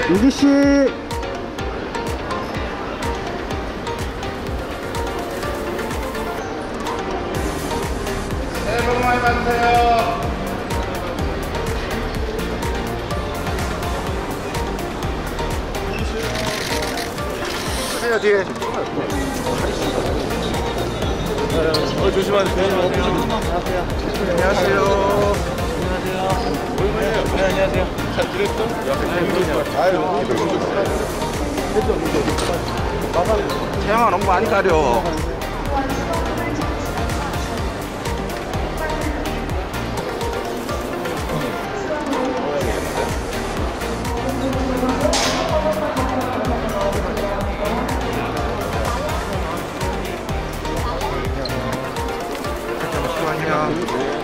윤기씨. 새해 복 많이 받으세요. 뒤에. 조심하세요. 안녕하세요. 네, 안녕하세요. 잘 지냈어? 아유. 태양아 너무 많이 가려. 잠시만요.